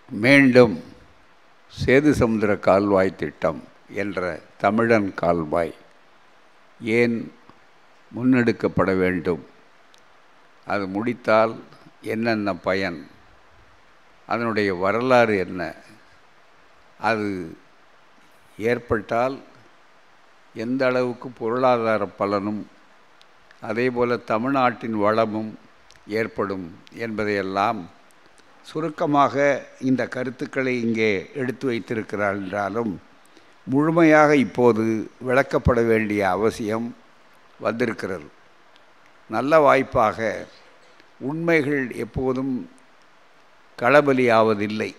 மீண்டும் சேது சமுத்திர கால்வாய் திட்டம் என்ற தமிழன் கால்வாய் ஏன் முன்னெடுக்கப்பட வேண்டும்? அது முடித்தால் என்னென்ன பயன்? அதனுடைய வரலாறு என்ன? அது ஏற்பட்டால் எந்த அளவுக்கு பொருளாதார பலனும் அதேபோல் தமிழ்நாட்டின் வளமும் ஏற்படும் என்பதையெல்லாம் சுருக்கமாக இந்த கருத்துக்களை இங்கே எடுத்து வைத்திருக்கிறார் என்றாலும் முழுமையாக இப்போது விளக்கப்பட வேண்டிய அவசியம் வந்திருக்கிறது. நல்ல வாய்ப்பாக உண்மைகள் எப்போதும் களபலியாவதில்லை.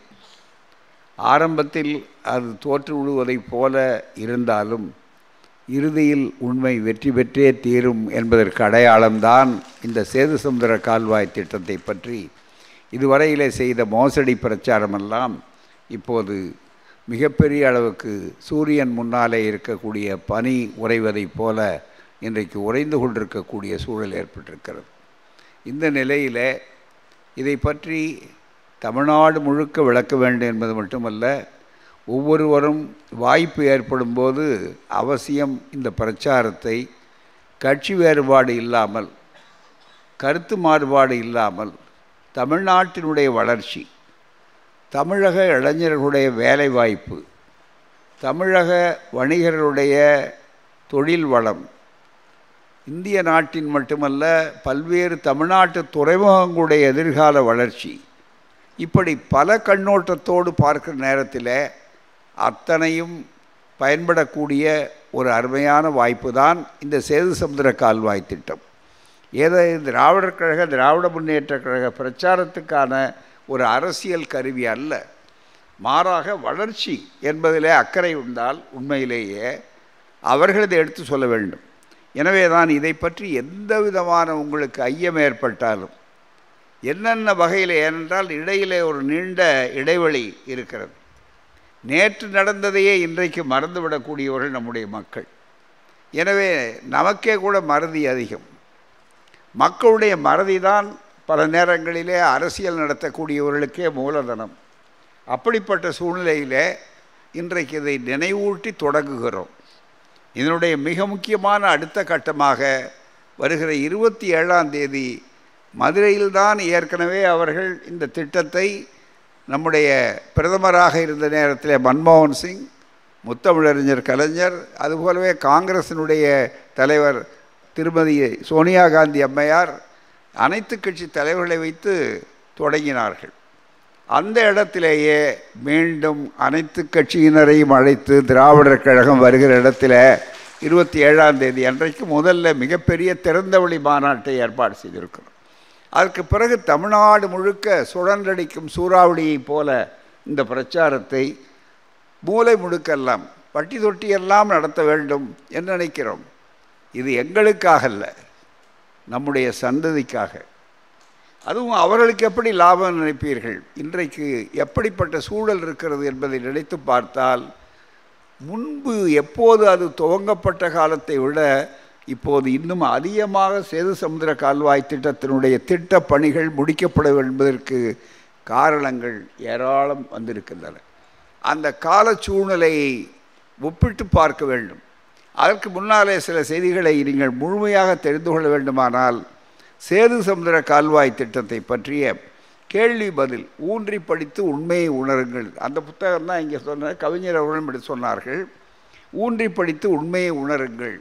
ஆரம்பத்தில் அது தோற்று விடுவதைப் போல இருந்தாலும் இறுதியில் உண்மை வெற்றி பெற்றே தீரும் என்பதற்கு அடையாளம்தான் இந்த சேது சமுத்திர கால்வாய் திட்டத்தை பற்றி இதுவரையிலே செய்த மோசடி பிரச்சாரமெல்லாம் இப்போது மிகப்பெரிய அளவுக்கு சூரியன் முன்னாலே இருக்கக்கூடிய பனி உறைவதைப் போல இன்றைக்கு உறைந்து கொண்டிருக்கக்கூடிய சூழல் ஏற்பட்டிருக்கிறது. இந்த நிலையில் இதை பற்றி தமிழ்நாடு முழுக்க விளக்க வேண்டும் என்பது மட்டுமல்ல, ஒவ்வொருவரும் வாய்ப்பு ஏற்படும் போது அவசியம் இந்த பிரச்சாரத்தை கட்சி வேறுபாடு இல்லாமல், கருத்து மாறுபாடு இல்லாமல், தமிழ்நாட்டினுடைய வளர்ச்சி, தமிழக இளைஞர்களுடைய வேலைவாய்ப்பு, தமிழக வணிகர்களுடைய தொழில் வளம், இந்திய நாட்டின் மட்டுமல்ல பல்வேறு தமிழ்நாட்டு துறைமுகங்களுடைய எதிர்கால வளர்ச்சி, இப்படி பல கண்ணோட்டத்தோடு பார்க்கிற நேரத்தில் அத்தனையும் பயன்படக்கூடிய ஒரு அருமையான வாய்ப்பு தான் இந்த சேது சமுத்திர கால்வாய் திட்டம். ஏதோ திராவிடர் கழக திராவிட முன்னேற்ற கழக பிரச்சாரத்துக்கான ஒரு அரசியல் கருவி அல்ல. மாறாக வளர்ச்சி என்பதிலே அக்கறை உண்டால் உண்மையிலேயே அவர்கள் இதை எடுத்து சொல்ல வேண்டும். எனவே தான் இதை பற்றி எந்த விதமான உங்களுக்கு ஐயம் ஏற்பட்டாலும் என்னென்ன வகையில், ஏனென்றால் இடையிலே ஒரு நீண்ட இடைவெளி இருக்கிறது. நேற்று நடந்ததையே இன்றைக்கு மறந்துவிடக்கூடியவர்கள் நம்முடைய மக்கள். எனவே நமக்கே கூட மறதி அதிகம். மக்களுடைய மறதி தான் பல நேரங்களிலே அரசியல் நடத்தக்கூடியவர்களுக்கே மூலதனம். அப்படிப்பட்ட சூழ்நிலையிலே இன்றைக்கு இதை நினைவூட்டி தொடங்குகிறோம். இதனுடைய மிக முக்கியமான அடுத்த கட்டமாக வருகிற 27ஆம் தேதி மதுரையில்தான் ஏற்கனவே அவர்கள் இந்த திட்டத்தை நம்முடைய பிரதமராக இருந்த நேரத்தில் மன்மோகன் சிங், முத்தமிழறிஞர் கலைஞர், அதுபோலவே காங்கிரசினுடைய தலைவர் திருமதி சோனியா காந்தி அம்மையார் அனைத்து கட்சி தலைவர்களை வைத்து தொடங்கினார்கள். அந்த இடத்திலேயே மீண்டும் அனைத்து கட்சியினரையும் அழைத்து திராவிடர் கழகம் வருகிற இடத்துல 27ஆம் தேதி அன்றைக்கு முதல்ல மிகப்பெரிய திறந்தவெளி மாநாட்டை ஏற்பாடு செய்திருக்கிறோம். அதற்கு பிறகு தமிழ்நாடு முழுக்க சுழன்றடிக்கும் சூறாவளியைப் போல இந்த பிரச்சாரத்தை மூலை முடுக்கெல்லாம் பட்டி தொட்டியெல்லாம் நடத்த வேண்டும் என்று நினைக்கிறோம். இது எங்களுக்காக அல்ல, நம்முடைய சந்ததிக்காக. அதுவும் அவர்களுக்கு எப்படி லாபம் நினைப்பீர்கள்? இன்றைக்கு எப்படிப்பட்ட சூழல் இருக்கிறது என்பதை நினைத்து பார்த்தால் முன்பு எப்போது அது துவங்கப்பட்ட காலத்தை விட இப்போது இன்னும் அதிகமாக சேது சமுத்திர கால்வாய் திட்டத்தினுடைய திட்ட பணிகள் முடிக்கப்பட என்பதற்கு காரணங்கள் ஏராளம் வந்திருக்கின்றன. அந்த கால சூழ்நிலையை ஒப்பிட்டு பார்க்க வேண்டும். அதற்கு முன்னாலே சில செய்திகளை நீங்கள் முழுமையாக தெரிந்து கொள்ள வேண்டுமானால் சேது சமுத்திர கால்வாய் திட்டத்தை பற்றிய கேள்வி பதில் ஊன்றி படித்து உண்மையை உணருங்கள். அந்த புத்தகம் தான் இங்கே சொன்ன கவிஞர் அவர்களும் இப்படி சொன்னார்கள். ஊன்றி படித்து உண்மையை உணருங்கள்,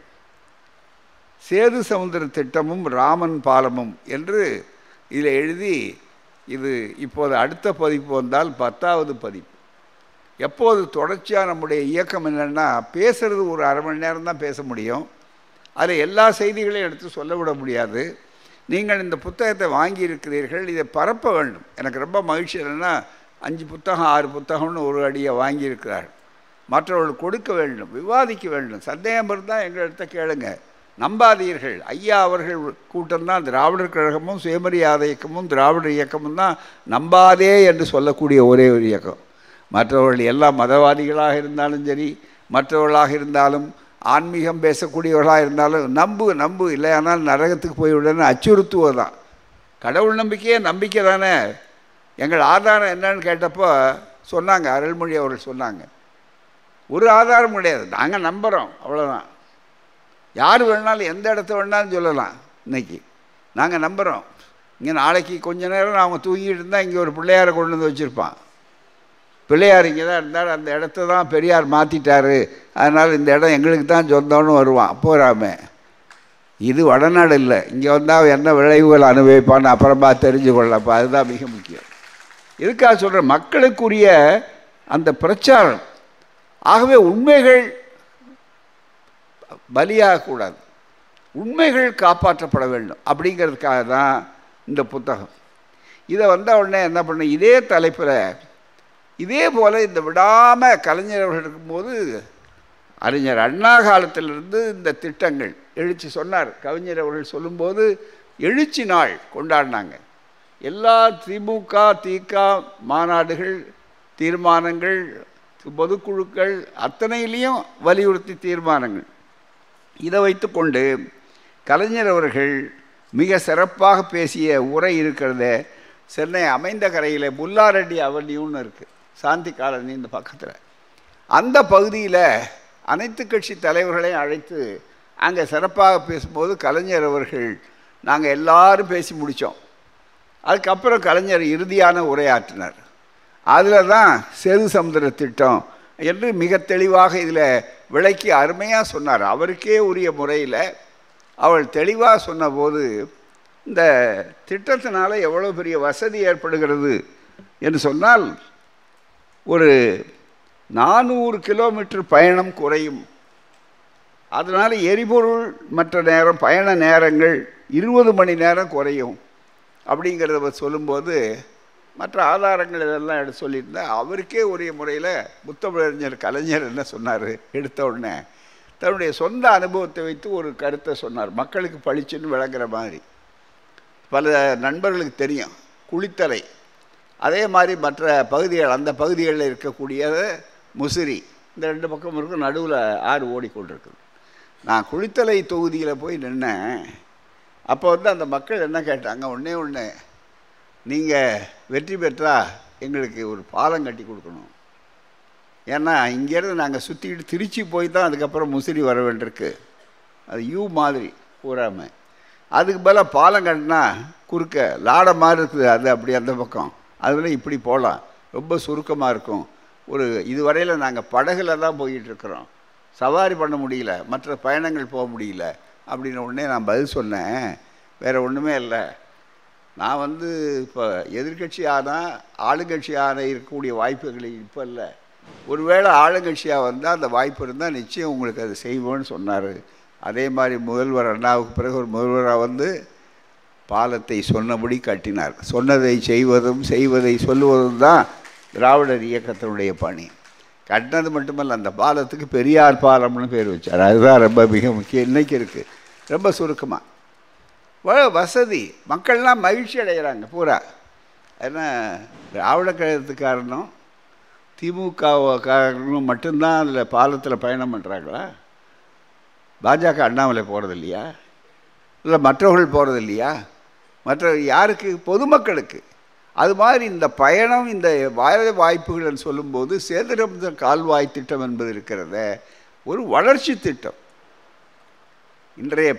சேது சமுத்திர திட்டமும் ராமன் பாலமும் என்று இதில் எழுதி, இது இப்போது அடுத்த பதிப்பு வந்தால் 10வது பதிப்பு. எப்போது தொடர்ச்சியாக நம்முடைய இயக்கம் என்னென்னா, பேசுகிறது ஒரு அரை மணி நேரம் தான் பேச முடியும். அதில் எல்லா செய்திகளையும் எடுத்து சொல்ல முடியாது. நீங்கள் இந்த புத்தகத்தை வாங்கியிருக்கிறீர்கள், இதை பரப்ப வேண்டும். எனக்கு ரொம்ப மகிழ்ச்சி என்னென்னா 5 புத்தகம் 6 புத்தகம்னு ஒரு அடியை வாங்கியிருக்கிறார்கள். மற்றவர்கள் கொடுக்க வேண்டும், விவாதிக்க வேண்டும். சந்தேகம் இருந்தால் எங்களிடத்த கேளுங்க, நம்பாதீர்கள். ஐயா அவர்கள் கூட்டம்தான் திராவிடர் கழகமும் சுயமரியாதை இயக்கமும் திராவிடர் இயக்கமும் தான் நம்பாதே என்று சொல்லக்கூடிய ஒரே ஒரு இயக்கம். மற்றவர்கள் எல்லாம் மதவாதிகளாக இருந்தாலும் சரி, மற்றவர்களாக இருந்தாலும் ஆன்மீகம் பேசக்கூடியவர்களாக இருந்தாலும் நம்பு இல்லையானால் நரகத்துக்கு போய்விடன்னு அச்சுறுத்துவதுதான். கடவுள் நம்பிக்கையே நம்பிக்கை தானே. எங்கள் ஆதாரம் என்னன்னு கேட்டப்போ சொன்னாங்க, அருள்மொழி அவர்கள் சொன்னாங்க, ஒரு ஆதாரம் கிடையாது, நாங்கள் நம்புகிறோம், அவ்வளோதான். யார் வேணாலும் எந்த இடத்த வேணாலும் சொல்லலாம். இன்றைக்கி நாங்கள் நம்புகிறோம். இங்கே நாளைக்கு கொஞ்ச நேரம் அவங்க தூங்கிட்டு இருந்தால் இங்கே ஒரு பிள்ளையாரை கொண்டு வந்து வச்சுருப்பான். பிள்ளையார் இங்கே தான் இருந்தார், அந்த இடத்த தான் பெரியார் மாற்றிட்டார், அதனால் இந்த இடம் எங்களுக்கு தான் சொந்தம்னு வருவான். போகாம இது வடநாடு இல்லை, இங்கே வந்தால் என்ன விளைவுகள் அனுபவிப்பான்னு அப்புறமா தெரிஞ்சு கொள்ளப்பா. அதுதான் மிக முக்கியம். இதுக்காக சொல்கிற மக்களுக்குரிய அந்த பிரச்சாரம். ஆகவே உண்மைகள் பலியாகக்கூடாது, உண்மைகள் காப்பாற்றப்பட வேண்டும். அப்படிங்கிறதுக்காக தான் இந்த புத்தகம். இதை வந்த உடனே என்ன பண்ண, இதே தலைப்பில் இதே போல் இந்த விடாமல் கலைஞர் அவர்கள் இருக்கும்போது அறிஞர் அண்ணா காலத்திலிருந்து இந்த திட்டங்கள் எழுச்சி சொன்னார். கவிஞர் அவர்கள் சொல்லும்போது எழுச்சி நாள் கொண்டாடினாங்க. எல்லா திமுக திக மாநாடுகள், தீர்மானங்கள், பொதுக்குழுக்கள் அத்தனையிலையும் வலியுறுத்தி தீர்மானங்கள். இதை வைத்து கொண்டு கலைஞர் அவர்கள் மிக சிறப்பாக பேசிய உரை இருக்கிறத, சென்னை அமைந்த கரையில் புல்லாரெட்டி அவென்யூன்னு இருக்குது, சாந்தி காலனி இந்த பக்கத்தில், அந்த பகுதியில் அனைத்து கட்சி தலைவர்களையும் அழைத்து அங்கே சிறப்பாக பேசும்போது கலைஞர் அவர்கள் நாங்கள் எல்லாரும் பேசி முடித்தோம். அதுக்கப்புறம் கலைஞர் இறுதியான உரையாற்றினார். அதில் தான் சேது சமுத்திர திட்டம் என்று மிக தெளிவாக இதில் விளக்கி அருமையாக சொன்னார். அவருக்கே உரிய முறையில் அவள் தெளிவாக சொன்னபோது இந்த திட்டத்தினால எவ்வளோ பெரிய வசதி ஏற்படுகிறது என்று சொன்னால், ஒரு 400 கிலோமீட்டர் பயணம் குறையும். அதனால் எரிபொருள் மற்ற நேரம் பயண நேரங்கள் 20 மணி நேரம் குறையும். அப்படிங்கிறத சொல்லும்போது மற்ற ஆதாரங்கள் இதெல்லாம் எடுத்து சொல்லியிருந்தேன். அவருக்கே உரிய முறையில் முத்தமிழறிஞர் கலைஞர் என்ன சொன்னார், எடுத்த உடனே தன்னுடைய சொந்த அனுபவத்தை வைத்து ஒரு கருத்தை சொன்னார், மக்களுக்கு பளிச்சுன்னு விளங்குற மாதிரி. பல நண்பர்களுக்கு தெரியும் குளித்தலை, அதே மாதிரி மற்ற பகுதிகள், அந்த பகுதிகளில் இருக்கக்கூடிய முசிறி, இந்த 2 பக்கம் இருக்கும், நடுவில் ஆறு ஓடிக்கொண்டிருக்குது. நான் குளித்தலை தொகுதியில் போய் நின்னேன். அப்போ அந்த மக்கள் என்ன கேட்டாங்க, ஒன்று நீங்கள் வெற்றி பெற்றால் எங்களுக்கு ஒரு பாலம் கட்டி கொடுக்கணும். ஏன்னா இங்கேருந்து நாங்கள் சுற்றிக்கிட்டு திருச்சி போய் தான் அதுக்கப்புறம் முசிறி வர வேண்டியிருக்கு. அது யூ மாதிரி பூராமல். அதுக்கு பதிலாக பாலம் கட்டினா குறுக்க லாடை மாதிரி இருக்குது, அது அப்படி அந்த பக்கம், அதில் இப்படி போகலாம், ரொம்ப சுருக்கமாக இருக்கும். ஒரு இதுவரையில் நாங்கள் படகுல தான் போயிட்டுருக்குறோம், சவாரி பண்ண முடியல, மற்ற பயணங்கள் போக முடியல அப்படின்னு உடனே நான் பதில் சொன்னேன், வேறு ஒன்றுமே இல்லை, நான் இப்போ எதிர்கட்சி ஆனால் ஆளுங்கட்சியான இருக்கக்கூடிய வாய்ப்புகள் இப்போ இல்லை, ஒருவேளை ஆளுங்கட்சியாக வந்தால் அந்த வாய்ப்பு இருந்தால் நிச்சயம் உங்களுக்கு அது செய்வோன்னு சொன்னார். அதே மாதிரி முதல்வர் அண்ணாவுக்கு பிறகு ஒரு முதல்வராக பாலத்தை சொன்னபடி கட்டினார். சொன்னதை செய்வதும் செய்வதை சொல்லுவதும் தான் திராவிடர் இயக்கத்தினுடைய பணி. கட்டினது மட்டுமல்ல, அந்த பாலத்துக்கு பெரியார் பாலம்னு பேர் வச்சார். அதுதான் ரொம்ப மிக முக்கியம். இன்றைக்கி இருக்குது ரொம்ப சுருக்கமாக வசதி, மக்கள்லாம் மகிழ்ச்சி அடைகிறாங்க பூரா. ஏன்னா திராவிட கழகத்துக்கு காரணம் திமுக காரணம் மட்டும்தான் அதில் பாலத்தில் பயணம் பண்ணுறாங்களா? பாஜக அண்ணாமலை போகிறது இல்லையா? இல்லை மற்றவர்கள் போகிறது இல்லையா? மற்ற யாருக்கு? பொதுமக்களுக்கு. அது மாதிரி இந்த பயணம், இந்த வாய்ப்புகள் சொல்லும்போது சேதுரம்த கால்வாய் திட்டம் என்பது இருக்கிறத ஒரு வளர்ச்சி திட்டம். இன்றைய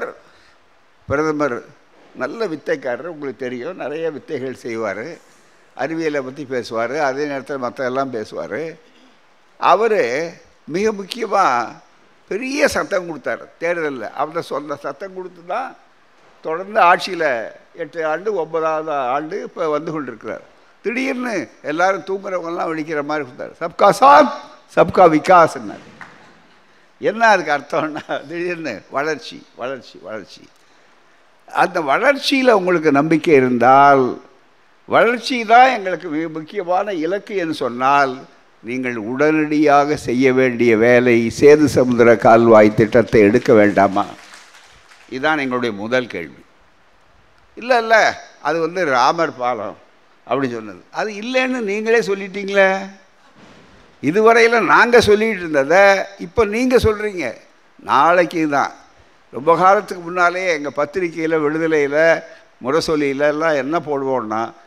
பிரதமர் நல்ல வித்தைக்காரர், உங்களுக்கு தெரியும், நிறைய வித்தைகள் செய்வார், அறிவியலை பற்றி பேசுவார், அதே நேரத்தில் மற்ற எல்லாம் பேசுவார். அவர் மிக முக்கியமாக பெரிய சத்தம் கொடுத்தார் தேர்தலில். அவரை சொந்த சத்தம் கொடுத்து தான் தொடர்ந்து ஆட்சியில் 8 ஆண்டு 9வது ஆண்டு இப்போ வந்து கொண்டிருக்கிறார். திடீர்னு எல்லோரும் தூங்குறவங்கெல்லாம் விழிக்கிற மாதிரி கொடுத்தார். சப்கா சாத் சப்கா விகாஸ்னார். என்ன அதுக்கு அர்த்தம்னா, திடீர்னு வளர்ச்சி வளர்ச்சி வளர்ச்சி. அந்த வளர்ச்சியில் உங்களுக்கு நம்பிக்கை இருந்தால், வளர்ச்சி தான் எங்களுக்கு மிக முக்கியமான இலக்கு என்று சொன்னால், நீங்கள் உடனடியாக செய்ய வேண்டிய வேலை சேது சமுத்திர கால்வாய் திட்டத்தை எடுக்க வேண்டாமா? இதுதான் எங்களுடைய முதல் கேள்வி. இல்லை அது ராமர் பாலம் அப்படி சொன்னது, அது இல்லைன்னு நீங்களே சொல்லிட்டீங்களே. இதுவரையில் நாங்கள் சொல்லிகிட்டு இருந்ததை இப்போ நீங்கள் சொல்கிறீங்க. நாளைக்கு தான், ரொம்ப காலத்துக்கு முன்னாலே எங்கள் பத்திரிக்கையில், விடுதலையில், முரசொலியில் எல்லாம் என்ன போடுவோன்னா,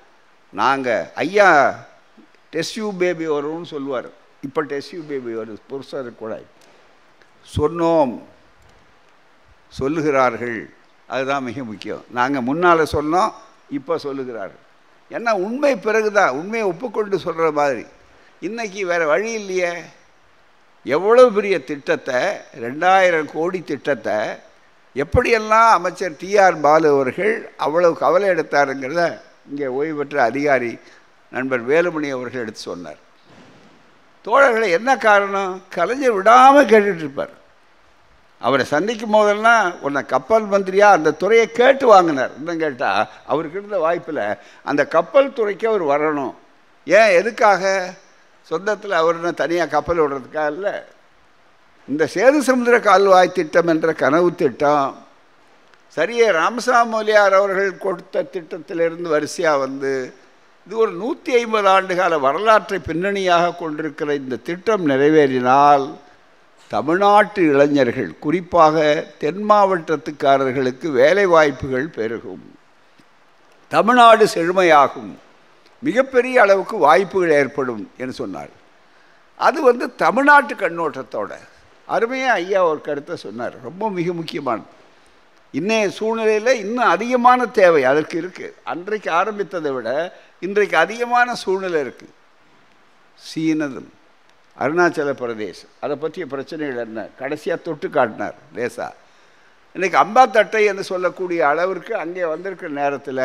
நாங்கள் ஐயா டெஸ்யூ பேபி வரும்னு சொல்லுவார். இப்போ டெஸ்யூ பேபி வரும் புருஷர் கூட சொன்னோம், சொல்லுகிறார்கள். அதுதான் மிக முக்கியம். நாங்கள் முன்னால் சொன்னோம், இப்போ சொல்லுகிறார்கள். ஏன்னா உண்மை பிறகுதான், உண்மையை ஒப்புக்கொண்டு சொல்கிற மாதிரி. இன்றைக்கி வேறு வழி இல்லையே. எவ்வளோ பெரிய திட்டத்தை, 2000 கோடி திட்டத்தை எப்படியெல்லாம் அமைச்சர் டிஆர் பாலு அவர்கள் அவ்வளவு கவலை எடுத்தாருங்கிறத இங்கே ஓய்வு பெற்ற அதிகாரி நண்பர் வேலுமணி அவர்கள் எடுத்து சொன்னார். தோழர்களை என்ன காரணம்? கலைஞர் விடாமல் கேட்டுட்ருப்பார். அவரை சந்திக்கும் போதெல்லாம் உன்னை கப்பல் மந்திரியா அந்த துறையை கேட்டு வாங்கினார். இன்னும் கேட்டால் அவருக்கு இருந்த வாய்ப்பில் அந்த கப்பல் துறைக்கு அவர் வரணும். ஏன், எதுக்காக? சொந்தத்தில் அவர் என்ன தனியாக கப்பல் விடுறதுக்காக இல்லை. இந்த சேது சமுத்திர கால்வாய் திட்டம் என்ற கனவு திட்டம் சரியே ராமசாமி முதலியார் அவர்கள் கொடுத்த திட்டத்திலிருந்து வரிசையாக வந்து இது ஒரு 150 ஆண்டுகால வரலாற்றை பின்னணியாக கொண்டிருக்கிற இந்த திட்டம் நிறைவேறினால் தமிழ்நாட்டு இளைஞர்கள், குறிப்பாக தென் மாவட்டத்துக்காரர்களுக்கு வேலை வாய்ப்புகள் பெருகும், தமிழ்நாடு செழுமையாகும், மிகப்பெரிய அளவுக்கு வாய்ப்புகள் ஏற்படும் என்று சொன்னார். அது தமிழ்நாட்டு கண்ணோட்டத்தோட அருமையாக ஐயா ஒரு கருத்தை சொன்னார். ரொம்ப மிக முக்கியமானது. இன்னைய சூழ்நிலையில் இன்னும் அதிகமான தேவை அதற்கு இருக்குது. அன்றைக்கு ஆரம்பித்ததை விட இன்றைக்கு அதிகமான சூழ்நிலை இருக்குது. சீனதம், அருணாச்சல பிரதேசம், அதை பற்றிய பிரச்சனைகள் என்ன கடைசியாக தொட்டு காட்டினார் லேசா. இன்றைக்கி அம்பாத்தட்டை என்று சொல்லக்கூடிய அளவிற்கு அங்கே வந்திருக்கிற நேரத்தில்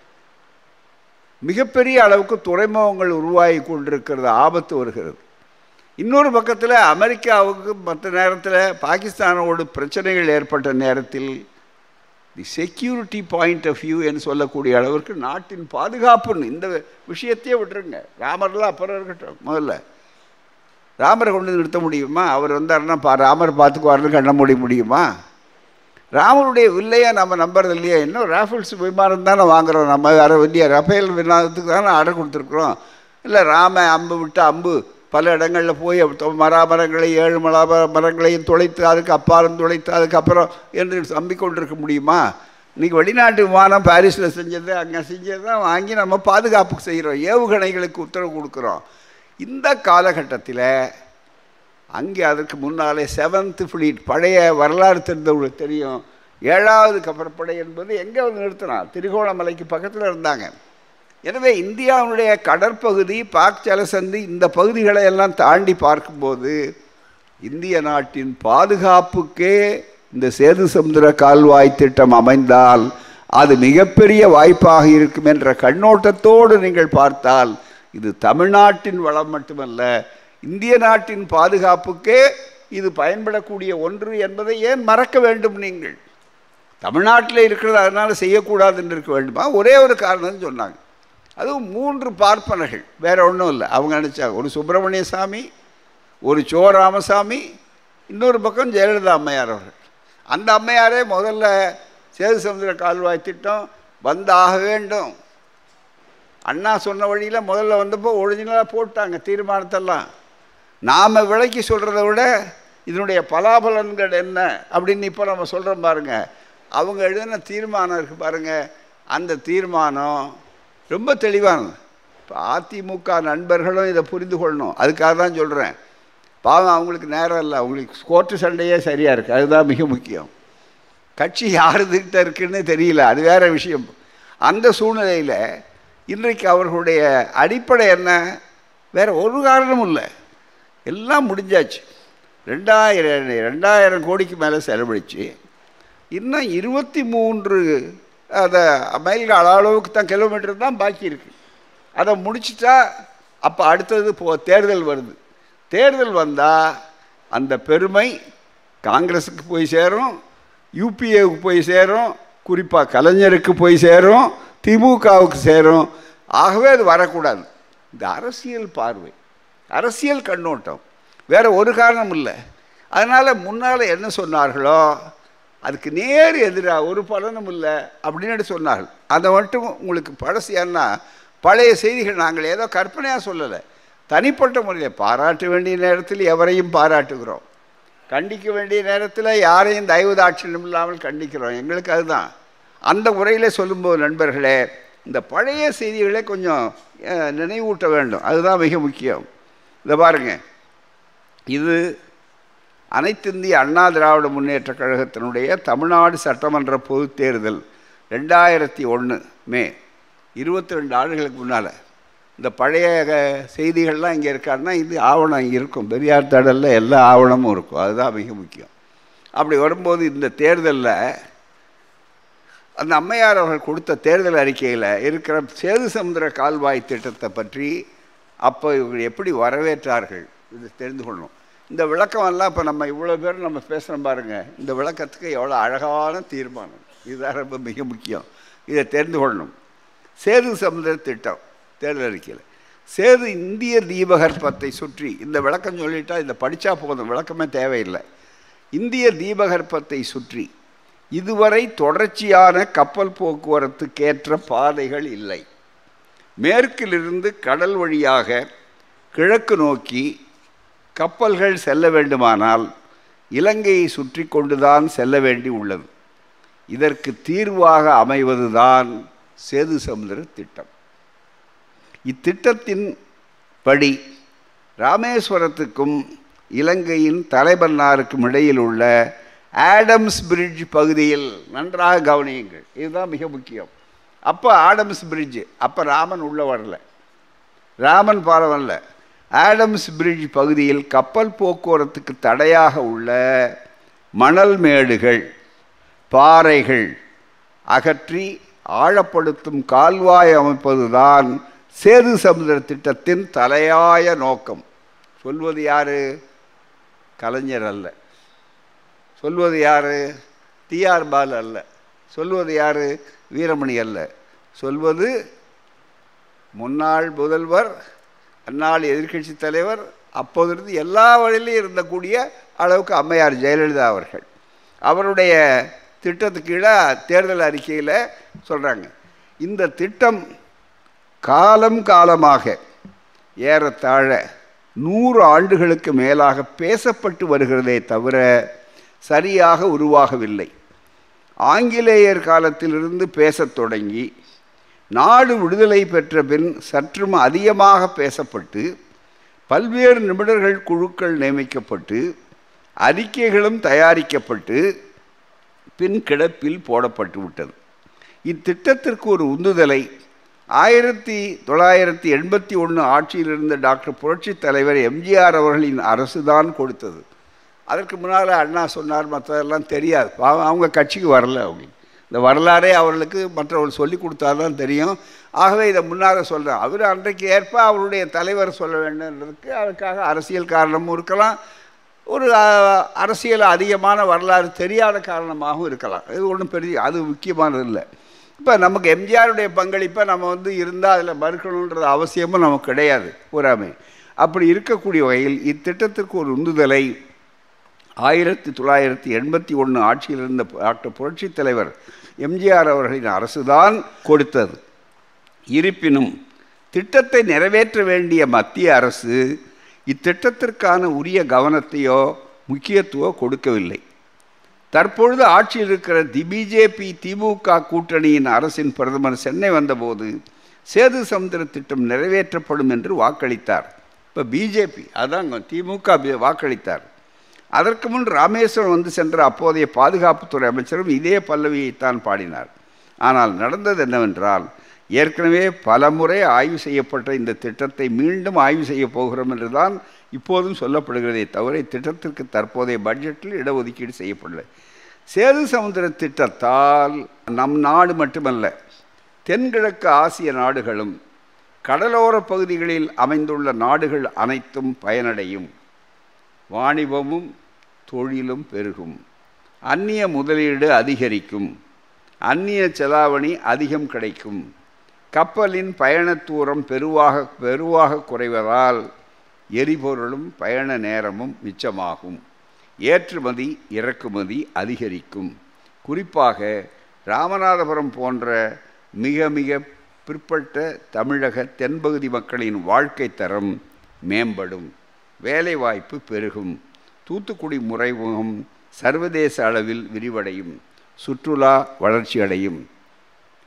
மிகப்பெரிய அளவுக்கு துறைமுகங்கள் உருவாகி கொண்டிருக்கிறது, ஆபத்து வருகிறது. இன்னொரு பக்கத்தில் அமெரிக்காவுக்கு மற்ற நேரத்தில் பாகிஸ்தானோடு பிரச்சனைகள் ஏற்பட்ட நேரத்தில் the security point of view என்று சொல்லக்கூடிய அளவிற்கு நாட்டின் பாதுகாப்புன்னு இந்த விஷயத்தையே விட்டுருங்க. ராமர்லாம் அப்புறம் இருக்கட்டும். முதல்ல ராமரை கொண்டு நிறுத்த முடியுமா? அவர் வந்தாருன்னா ராமர் பார்த்துக்குவாருன்னு கண்ண முடியுமா? ராமருடைய வில்லையை நம்ம நம்புறது இல்லையா? இன்னும் ராஃபேல்ஸ் விமானம் தானே வாங்குகிறோம். நம்ம வேறு இல்லையா? ரஃபேல் விமானத்துக்கு தானே ஆர்டர் கொடுத்துருக்குறோம். இல்லை ராம அம்பு விட்டு அம்பு பல இடங்களில் போய் மரங்களை 7 மரங்களையும் துளைத்து அதுக்கு அப்பாலும் துளைத்து அதுக்கப்புறம் என்று நம்பிக்கொண்டிருக்க முடியுமா? இன்றைக்கி வெளிநாட்டு விமானம் பாரிஸில் செஞ்சது அங்கே செஞ்சது தான் வாங்கி நம்ம பாதுகாப்புக்கு செய்கிறோம், ஏவுகணைகளுக்கு உத்தரவு கொடுக்குறோம். இந்த காலகட்டத்தில் அங்கே அதற்கு முன்னாலே 7th ஃப்ளீட், பழைய வரலாறு தெரிந்தவங்களுக்கு தெரியும், 7வது கப்பற்படை என்பது எங்கே நிறுத்தினான்? திருகோணமலைக்கு பக்கத்தில் இருந்தாங்க. எனவே இந்தியாவுடைய கடற்பகுதி, பாக் ஜலசந்தி, இந்த பகுதிகளை எல்லாம் தாண்டி பார்க்கும்போது இந்திய நாட்டின் பாதுகாப்புக்கே இந்த சேது சமுத்திர கால்வாய் திட்டம் அமைந்தால் அது மிகப்பெரிய வாய்ப்பாக இருக்கும் என்ற கண்ணோட்டத்தோடு நீங்கள் பார்த்தால் இது தமிழ்நாட்டின் வளம் மட்டுமல்ல, இந்திய நாட்டின் பாதுகாப்புக்கே இது பயன்படக்கூடிய ஒன்று என்பதை ஏன் மறக்க வேண்டும்? நீங்கள் தமிழ்நாட்டில் இருக்கிறது அதனால் செய்யக்கூடாதுன்னு இருக்க வேண்டுமா? ஒரே ஒரு காரணம்னு சொன்னாங்க. அதுவும் 3 பார்ப்பனர்கள், வேறு ஒன்றும் இல்லை. அவங்க நினச்சாங்க, ஒரு சுப்பிரமணிய சாமி, ஒரு சோ ராமசாமி, இன்னொரு பக்கம் ஜெயலலிதா அம்மையார் அவர்கள். அந்த அம்மையாரே முதல்ல சேது சமுத்திர கால்வாய் திட்டம் வந்தாக வேண்டும், அண்ணா சொன்ன வழியில் முதல்ல வந்தப்போ ஒரிஜினலாக போட்டாங்க தீர்மானத்தெல்லாம். நாம் விலைக்கு சொல்கிறத விட இதனுடைய பலாபலன்கள் என்ன அப்படின்னு இப்போ நம்ம சொல்கிறோம் பாருங்கள். அவங்க எழுதின தீர்மானம் இருக்குது பாருங்கள், அந்த தீர்மானம் ரொம்ப தெளிவானது. இப்போ அதிமுக நண்பர்களும் இதை புரிந்து கொள்ளணும். அதுக்காக தான் சொல்கிறேன். பாவம், அவங்களுக்கு நேரம் இல்லை, அவங்களுக்கு கோர்ட்டு சண்டையே சரியாக இருக்குது. அதுதான் மிக முக்கியம். கட்சி யாருக்கிட்ட இருக்குன்னு தெரியல, அது வேறு விஷயம். அந்த சூழ்நிலையில் இன்றைக்கு அவர்களுடைய அடிப்படை என்ன? வேறு ஒரு காரணமும் இல்லை, எல்லாம் முடிஞ்சாச்சு. 2000 கோடிக்கு மேலே செலவழித்து இன்னும் 23 அதை மைல்கள் அளவுக்கு தான் கிலோமீட்டர் தான் பாக்கி இருக்குது. அதை முடிச்சுட்டா அப்போ அடுத்தது தேர்தல் வருது. தேர்தல் வந்தால் அந்த பெருமை காங்கிரஸுக்கு போய் சேரும், யூபிஏவுக்கு போய் சேரும், குறிப்பாக கலைஞருக்கு போய் சேரும், திமுகவுக்கு சேரும். ஆகவே அது வரக்கூடாது. இந்த அரசியல் பார்வை, அரசியல் கண்ணோட்டம், வேறு ஒரு காரணம் இல்லை. அதனால் முன்னால் என்ன சொன்னார்களோ அதுக்கு நேர் எதிராக ஒரு பலனும் இல்லை அப்படின்னு சொன்னார்கள். அதை மட்டும் உங்களுக்கு பழசியான்னா பழைய செய்திகள் நாங்கள் ஏதோ கற்பனையாக சொல்லலை, தனிப்பட்ட முறையில் பாராட்ட வேண்டிய நேரத்தில் எவரையும் பாராட்டுகிறோம், கண்டிக்க வேண்டிய நேரத்தில் யாரையும் தயவு தாட்சியம் இல்லாமல் கண்டிக்கிறோம். எங்களுக்கு அதுதான். அந்த முறையில் சொல்லும்போது நண்பர்களே, இந்த பழைய செய்திகளை கொஞ்சம் நினைவூட்ட வேண்டும், அதுதான் மிக முக்கியம். இதை பாருங்கள், இது அனைத்திந்திய அண்ணா திராவிட முன்னேற்ற கழகத்தினுடைய தமிழ்நாடு சட்டமன்ற பொதுத் தேர்தல் 2001 மே 22 ஆண்டுகளுக்கு முன்னால். இந்த பழைய செய்திகள்லாம் இங்கே இருக்காருன்னா இது ஆவணம் இங்கே இருக்கும், பெரியார் தடலில் எல்லா ஆவணமும் இருக்கும், அதுதான் மிக முக்கியம். அப்படி வரும்போது இந்த தேர்தலில் அந்த அம்மையார் அவர்கள் கொடுத்த தேர்தல் அறிக்கையில் இருக்கிற சேது சமுத்திர கால்வாய் திட்டத்தை பற்றி அப்போ இவர்கள் எப்படி வரவேற்றார்கள் இது தெரிந்து கொள்ளணும். இந்த விளக்கமெல்லாம் இப்போ நம்ம இவ்வளோ பேர் நம்ம பேசுகிறோம் பாருங்கள், இந்த விளக்கத்துக்கு எவ்வளோ அழகான தீர்மானம், இதுதான் ரொம்ப மிக முக்கியம், இதை தெரிந்து கொள்ளணும். சேது சமுத்திர திட்டம் தேர்தல் அறிக்கையில் சேது இந்திய தீபகற்பத்தை சுற்றி, இந்த விளக்கம் சொல்லிட்டால் இதை படித்தா போதும், விளக்கமே தேவையில்லை. இந்திய தீபகற்பத்தை சுற்றி இதுவரை தொடர்ச்சியான கப்பல் போக்குவரத்துக்கேற்ற பாதைகள் இல்லை. மேற்கிலிருந்து கடல் வழியாக கிழக்கு நோக்கி கப்பல்கள் செல்ல வேண்டுமானால் இலங்கையை சுற்றி கொண்டுதான் செல்ல வேண்டி உள்ளது. இதற்கு தீர்வாக அமைவதுதான் சேது சமுத்திர திட்டம். இத்திட்டத்தின் படி ராமேஸ்வரத்துக்கும் இலங்கையின் தலைமன்னாருக்கும் இடையில் உள்ள ஆடம்ஸ் பிரிட்ஜ் பகுதியில், நன்றாக கவனியுங்கள், இதுதான் மிக முக்கியம். அப்போ ஆடம்ஸ் பிரிட்ஜு, அப்போ ராமன் உள்ள வரல, ராமன் பாலம் வரல, ஆடம்ஸ் பிரிட்ஜ் பகுதியில் கப்பல் போக்குவரத்துக்கு தடையாக உள்ள மணல் மேடுகள் பாறைகள் அகற்றி ஆழப்படுத்தும் கால்வாய் அமைப்பதுதான் சேது சமுத்திர திட்டத்தின் தலையாய நோக்கம். சொல்வது யார்? கலைஞர் அல்ல. சொல்வது யார்? டிஆர் பாலு அல்ல. சொல்வது யார்? வீரமணி அல்ல. சொல்வது முன்னாள் முதல்வர், அந்நாள் எதிர்கட்சி தலைவர், அப்போதிருந்து எல்லா வழியிலும் இருந்தக்கூடிய அளவுக்கு அம்மையார் ஜெயலலிதா அவர்கள். அவருடைய திட்டத்துக்கு கீழே தேர்தல் அறிக்கையில் சொல்கிறாங்க, இந்த திட்டம் காலம் காலமாக ஏறத்தாழ 100 ஆண்டுகளுக்கு மேலாக பேசப்பட்டு வருகிறதே தவிர சரியாக உருவாகவில்லை. ஆங்கிலேயர் காலத்திலிருந்து பேசத் தொடங்கி நாடு விடுதலை பெற்ற பின் சற்றும் அதிகமாக பேசப்பட்டு பல்வேறு நிபுணர்கள் குழுக்கள் நியமிக்கப்பட்டு அறிக்கைகளும் தயாரிக்கப்பட்டு பின் கிடப்பில் போடப்பட்டு விட்டது. இத்திட்டத்திற்கு ஒரு உந்துதலை 1981 ஆட்சியில் இருந்த டாக்டர் புரட்சி தலைவர் எம்ஜிஆர் அவர்களின் அரசுதான் கொடுத்தது. அதற்கு முன்னால் அண்ணா சொன்னார், மற்றதெல்லாம் தெரியாது, அவங்க கட்சிக்கு வரல. அவங்க இந்த வரலாறே அவர்களுக்கு மற்றவர்கள் சொல்லி கொடுத்தாதான் தெரியும். ஆகவே இதை முன்னாக சொல்கிறேன். அவர் அன்றைக்கு ஏற்ப அவருடைய தலைவர் சொல்ல வேண்டும்ன்றதுக்கு அதுக்காக அரசியல் காரணமும் இருக்கலாம், ஒரு அரசியல் அதிகமான வரலாறு தெரியாத காரணமாகவும் இருக்கலாம். இது ஒன்றும் பெரிய, அது முக்கியமானது இல்லை. இப்போ நமக்கு எம்ஜிஆருடைய பங்களிப்பை நம்ம இருந்தால் அதில் மறுக்கணுன்றது அவசியமும் நமக்கு கிடையாது பூராமே. அப்படி இருக்கக்கூடிய வகையில் இத்திட்டத்திற்கு ஒரு உந்துதலை 1981 ஆட்சியில் இருந்த டாக்டர் புரட்சி தலைவர் எம்ஜிஆர் அவர்களின் அரசுதான் கொடுத்தது. இருப்பினும் திட்டத்தை நிறைவேற்ற வேண்டிய மத்திய அரசு இத்திட்டத்திற்கான உரிய கவனத்தையோ முக்கியத்துவம் கொடுக்கவில்லை. தற்பொழுது ஆட்சியில் இருக்கிற பிஜேபி திமுக கூட்டணியின் அரசின் பிரதமர் சென்னை வந்தபோது சேது சமுத்திர திட்டம் நிறைவேற்றப்படும் என்று வாக்களித்தார். இப்போ பிஜேபி அதாங்க திமுக வாக்களித்தார். அதற்கு முன் ராமேஸ்வரம் வந்து சென்ற அப்போதைய பாதுகாப்புத்துறை அமைச்சரும் இதே பல்லவியைத்தான் பாடினார். ஆனால் நடந்தது என்னவென்றால், ஏற்கனவே பல முறை ஆய்வு செய்யப்பட்ட இந்த திட்டத்தை மீண்டும் ஆய்வு செய்ய போகிறோம் என்றுதான் இப்போதும் சொல்லப்படுகிறதே தவிர இத்திட்டத்திற்கு தற்போதைய பட்ஜெட்டில் இடஒதுக்கீடு செய்யப்படலை. சேது சமுத்திர திட்டத்தால் நம் நாடு மட்டுமல்ல, தென்கிழக்கு ஆசிய நாடுகளும் கடலோர பகுதிகளில் அமைந்துள்ள நாடுகள் அனைத்தும் பயனடையும். வாணிபமும் தொழிலும் பெருகும், அந்நிய முதலீடு அதிகரிக்கும், அந்நிய செலாவணி அதிகம் கிடைக்கும், கப்பலின் பயண தூரம் பெருவாக குறைவதால் எரிபொருளும் பயண நேரமும் மிச்சமாகும், ஏற்றுமதி இறக்குமதி அதிகரிக்கும். குறிப்பாக ராமநாதபுரம் போன்ற மிக மிக பிற்பட்ட தமிழக தென்பகுதி மக்களின் வாழ்க்கை தரம் மேம்படும், வேலைவாய்ப்பு பெருகும், தூத்துக்குடி துறைமுகம் சர்வதேச அளவில் விரிவடையும், சுற்றுலா வளர்ச்சியடையும்.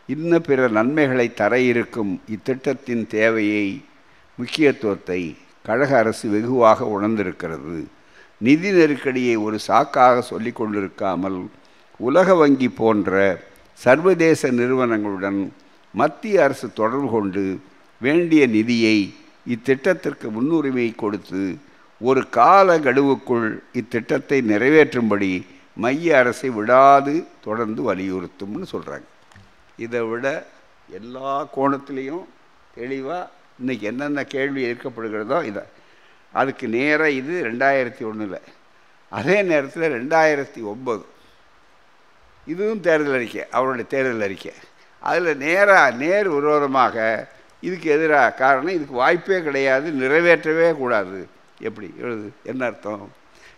இன்ன பிற நன்மைகளை தர இருக்கும் இத்திட்டத்தின் தேவையை முக்கியத்துவத்தை கழக அரசு வெகுவாக உணர்ந்திருக்கிறது. நிதி நெருக்கடியை ஒரு சாக்காக சொல்லி கொண்டிருக்காமல் உலக வங்கி போன்ற சர்வதேச நிறுவனங்களுடன் மத்திய அரசு தொடர்பு கொண்டு வேண்டிய நிதியை இத்திட்டத்திற்கு முன்னுரிமை கொடுத்து ஒரு கால கடுவுக்குள் இத்திட்டத்தை நிறைவேற்றும்படி மைய அரசை விடாது தொடர்ந்து வலியுறுத்தும்னு சொல்கிறாங்க. இதை விட எல்லா கோணத்துலேயும் தெளிவாக இன்றைக்கி என்னென்ன கேள்வி ஏற்கப்படுகிறதோ இதை அதுக்கு நேராக இது 2001. அதே நேரத்தில் 2009 இதுவும் தேர்தல் அறிக்கை, அவருடைய தேர்தல் அறிக்கை. அதில் நேர் விரோதமாக இதுக்கு எதிராக காரணம் இதுக்கு வாய்ப்பே கிடையாது, நிறைவேற்றவே கூடாது. எப்படி எழுது என்ன அர்த்தம்?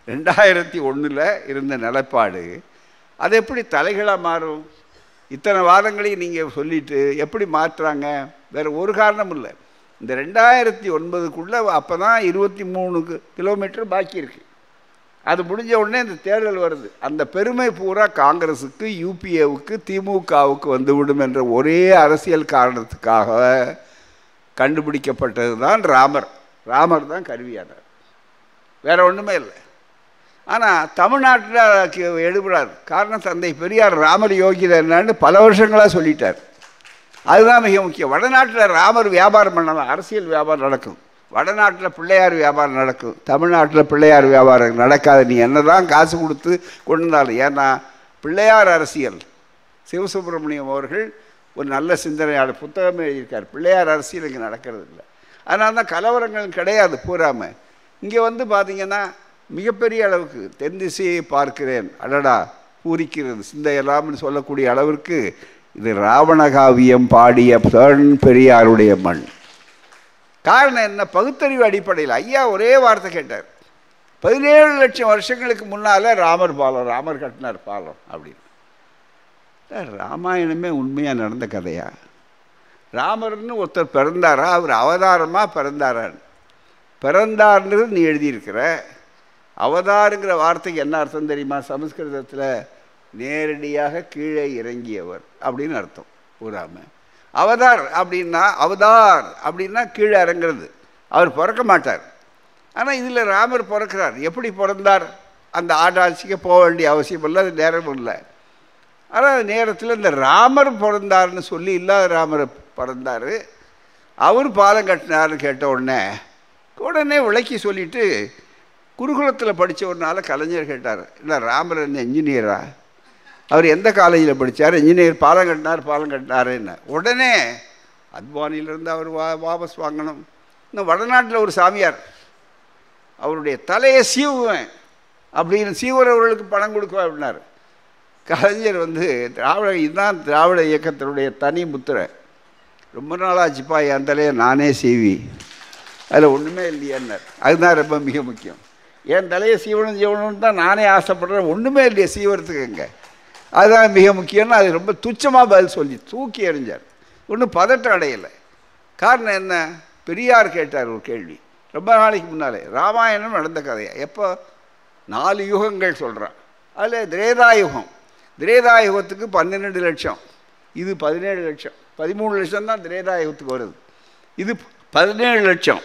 2001 இருந்த நிலைப்பாடு அது எப்படி தலைகளாக மாறும்? இத்தனை வாதங்களையும் நீங்கள் சொல்லிவிட்டு எப்படி மாற்றுறாங்க? வேறு ஒரு காரணம் இல்லை. இந்த 2009க்குள்ளே அப்போ தான் 23 கிலோமீட்டர் பாக்கி இருக்குது. அது முடிஞ்ச உடனே இந்த தேர்தல் வருது. அந்த பெருமை பூரா காங்கிரஸுக்கு, யூபிஏவுக்கு, திமுகவுக்கு வந்துவிடும் என்ற ஒரே அரசியல் காரணத்துக்காக கண்டுபிடிக்கப்பட்டது தான் ராமர் தான் கருவியானார், வேறு ஒன்றுமே இல்லை. ஆனால் தமிழ்நாட்டில் எடுபடாது. காரணம், தந்தை பெரியார் ராமர் யோகிதர் என்னன்னு பல வருஷங்களாக சொல்லிட்டார். அதுதான் மிக முக்கியம். வடநாட்டில் ராமர் வியாபாரம் பண்ணலாம், அரசியல் வியாபாரம் நடக்கும். வடநாட்டில் பிள்ளையார் வியாபாரம் நடக்கும், தமிழ்நாட்டில் பிள்ளையார் வியாபாரம் நடக்காது. நீ என்ன தான் காசு கொடுத்து கொண்டு வந்தாலும். ஏன்னா பிள்ளையார் அரசியல் சிவசுப்பிரமணியம் அவர்கள் ஒரு நல்ல சிந்தனையாளர், புத்தகமே எழுதியிருக்கார். பிள்ளையார் அரசியல் இங்கே நடக்கிறது இல்லை. அதனால தான் கலவரங்கள் கிடையாது பூராமல். இங்கே வந்து பார்த்திங்கன்னா மிகப்பெரிய அளவுக்கு தென் திசையை பார்க்கிறேன் அடடா பூரிக்கிறது சிந்தையெல்லாம்னு சொல்லக்கூடிய அளவிற்கு இது ராவணகாவியம் பாடிய பெரியாருடைய மண். காரணம் என்ன? பகுத்தறிவு அடிப்படையில். ஐயா ஒரே வார்த்தை கேட்டார், 17 லட்சம் வருஷங்களுக்கு முன்னால் ராமர் கட்டினார் பாலம் அப்படின்னு. ராமாயணமே உண்மையாக நடந்த கதையா? ராமர்னு ஒருத்தர் பிறந்தாரா? அவர் அவதாரமாக பிறந்தாரான்னு? பிறந்தார்ன்றது நீ எழுதியிருக்கிற. அவதாருங்கிற வார்த்தைக்கு என்ன அர்த்தம் தெரியுமா? சமஸ்கிருதத்தில் நேரடியாக கீழே இறங்கியவர் அப்படின்னு அர்த்தம். பூராம அவதார் அப்படின்னா கீழே இறங்குறது. அவர் பிறக்க மாட்டார். ஆனால் இதில் ராமர் பிறக்கிறார். எப்படி பிறந்தார்? அந்த ஆடாட்சிக்கு போக வேண்டிய அவசியம் இல்லை, அது நேரமும் இல்லை. ஆனால் அந்த நேரத்தில் இந்த ராமர் பிறந்தார்னு சொல்லி இல்லாத ராமர் பிறந்தார். அவர் பாலம் கட்டினார்னு கேட்ட உடனே விளக்கி சொல்லிவிட்டு குருகுலத்தில் படித்தவர்னால கலைஞர் கேட்டார், இல்லை ராமர் என்ன இன்ஜினியரா? அவர் எந்த காலேஜில் படித்தார்? இன்ஜினியர். பாலம் கட்டினாருன்னு உடனே அத்வானியிலேருந்து அவர் வாபஸ் வாங்கணும். இன்னும் வடநாட்டில் ஒரு சாமியார் அவருடைய தலையை சீவுவேன் அப்படின்னு சீவுறவர்களுக்கு பணம் கொடுக்குவா அப்படின்னார். கலைஞர் இதுதான் திராவிட இயக்கத்தினுடைய தனி முத்திரை. ரொம்ப நாளாச்சுப்பா என் தலையை நானே சீவி, அதில் ஒன்றுமே இல்லையான்னார். அதுதான் ரொம்ப மிக முக்கியம். என் தலையை சீவணும்னு தான் நானே ஆசைப்படுறேன், ஒன்றுமே இல்லையா சீவறதுக்குங்க. அதுதான் மிக முக்கியம்னு அது ரொம்ப துச்சமாக பதில் சொல்லி தூக்கி எறிஞ்சார். ஒன்றும் பதட்டம் அடையலை. காரணம் என்ன? பெரியார் கேட்டார் ஒரு கேள்வி ரொம்ப நாளைக்கு முன்னாலே. ராமாயணம் நடந்த கதையா? எப்போ? 4 யுகங்கள் சொல்கிறான். அதில் திரேதாயுகத்துக்கு 12 லட்சம், இது 17 லட்சம். 13 லட்சம் தான் திரேதாயுகத்துக்கு வருது, இது 17 லட்சம்.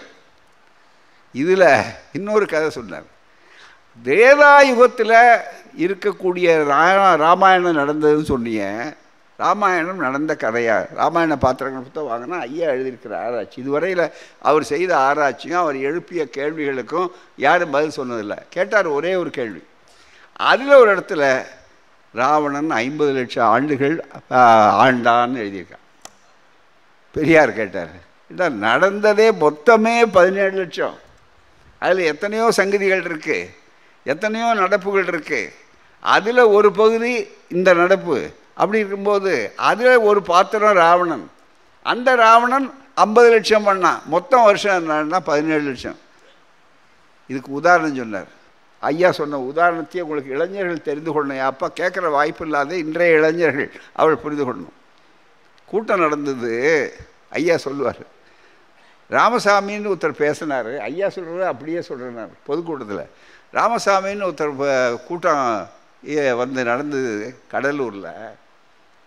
இதில் இன்னொரு கதை சொன்னார். திரேதாயுகத்தில் இருக்கக்கூடிய ராமாயணம் நடந்ததுன்னு சொன்னீங்க. ராமாயணம் நடந்த கதையா? ராமாயண பாத்திரங்கள் புத்தகம் வாங்கினா ஐயா எழுதியிருக்கிற ஆராய்ச்சி, இதுவரையில் அவர் செய்த ஆராய்ச்சியும் அவர் எழுப்பிய கேள்விகளுக்கும் யாரும் பதில் சொன்னதில்லை. கேட்டார் ஒரே ஒரு கேள்வி. அதில் ஒரு இடத்துல ராவணன் 50 லட்சம் ஆண்டுகள் ஆண்டான்னு எழுதியிருக்கான். பெரியார் கேட்டார், இதான் நடந்ததே மொத்தமே 17 லட்சம். அதில் எத்தனையோ சங்கதிகள் இருக்குது, எத்தனையோ நடப்புகள் இருக்குது. அதில் ஒரு பகுதி இந்த நடப்பு. அப்படி இருக்கும்போது அதில் ஒரு பாத்திரம் ராவணன். அந்த ராவணன் 50 லட்சம் பண்ணான். மொத்தம் வருஷம் என்னன்னா 17 லட்சம். இதுக்கு உதாரணம் சொன்னார். ஐயா சொன்ன உதாரணத்தையே உங்களுக்கு இளைஞர்கள் தெரிந்து கொள்ளணும். அப்போ கேட்குற வாய்ப்பு இல்லாத இன்றைய இளைஞர்கள் அவள் புரிந்து கொள்ளணும். கூட்டம் நடந்தது. ஐயா சொல்லுவார், ராமசாமின்னு ஒருத்தர் பேசினார். ஐயா சொல்கிறது அப்படியே சொல்கிறார் பொதுக்கூட்டத்தில். ராமசாமின்னு ஒருத்தர் கூட்டம் நடந்தது கடலூரில்.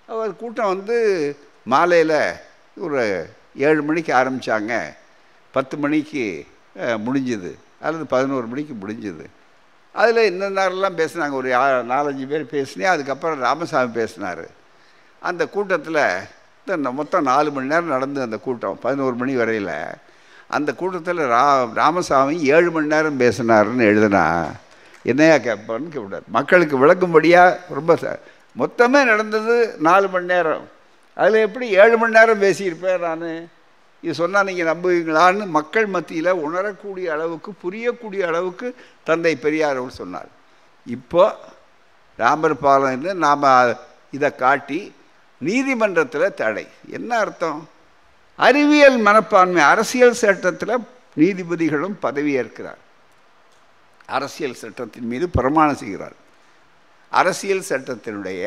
அவர் கூட்டம் வந்து மாலையில் ஒரு 7 மணிக்கு ஆரம்பித்தாங்க, 10 மணிக்கு முடிஞ்சுது, அல்லது 11 மணிக்கு முடிஞ்சுது. அதில் இந்த நேரம்லாம் பேசினாங்க, ஒரு 4-5 பேர் பேசினேன். அதுக்கப்புறம் ராமசாமி பேசினார். அந்த கூட்டத்தில் மொத்தம் 4 மணி நேரம் நடந்து அந்த கூட்டம் 11 மணி வரையில். அந்த கூட்டத்தில் ராமசாமி 7 மணி நேரம் பேசினாருன்னு எழுதுனா என்னையா கேட்பான்னு கேட்டார். மக்களுக்கு விளக்கும்படியாக ரொம்ப மொத்தமே நடந்தது 4 மணி நேரம். அதில் எப்படி 7 மணி நேரம் பேசியிருப்பேன் நான்? இது சொன்னால் நீங்கள் நம்புவீங்களான்னு மக்கள் மத்தியில் உணரக்கூடிய அளவுக்கு, புரியக்கூடிய அளவுக்கு தந்தை பெரியார் அவர் சொன்னார். இப்போ ராமர் பாலம் நாம் இதை காட்டி நீதிமன்றத்தில் தடை. என்ன அர்த்தம்? அறிவியல் மனப்பான்மை. அரசியல் சட்டத்தில் நீதிபதிகளும் பதவியேற்கிறார், அரசியல் சட்டத்தின் மீது பிரமாணம் செய்கிறார். அரசியல் சட்டத்தினுடைய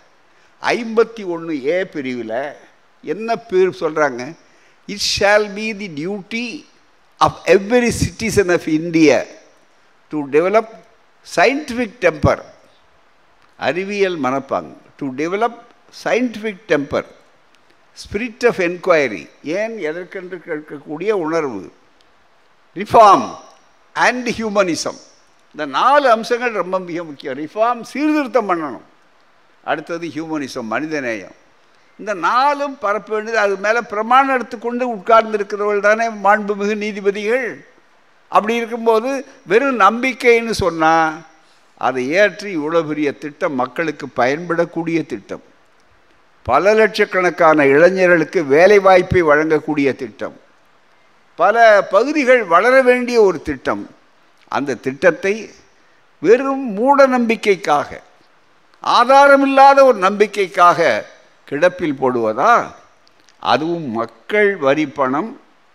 51A பிரிவில் என்ன பேர் சொல்கிறாங்க? It shall be the duty of every citizen of India to develop scientific temper, அறிவியல் மனப்பாங்கு, to develop scientific temper, spirit of enquiry, ஏன் எதற்கென்று கேட்கக்கூடிய உணர்வு, ரிஃபார்ம் அண்ட் ஹியூமனிசம். இந்த 4 அம்சங்கள் ரொம்ப மிக முக்கியம். ரிஃபார்ம், சீர்திருத்தம் பண்ணணும். அடுத்தது ஹியூமனிசம், மனிதநேயம். இந்த 4ம் பரப்ப வேண்டியது. அது மேலே பிரமாணம் எடுத்துக்கொண்டு உட்கார்ந்து இருக்கிறவர்கள் தானே மாண்புமிகு நீதிபதிகள். அப்படி இருக்கும்போது வெறும் நம்பிக்கைன்னு சொன்னால் அதை ஏற்றி இவ்வளோ பெரிய திட்டம், மக்களுக்கு பயன்படக்கூடிய திட்டம், பல லட்சக்கணக்கான இளைஞர்களுக்கு வேலை வாய்ப்பை வழங்கக்கூடிய திட்டம், பல பகுதிகள் வளர வேண்டிய ஒரு திட்டம். அந்த திட்டத்தை வெறும் மூட நம்பிக்கைக்காக, ஆதாரமில்லாத ஒரு நம்பிக்கைக்காக கிடப்பில் போடுவதா? அதுவும் மக்கள் வரி பணம்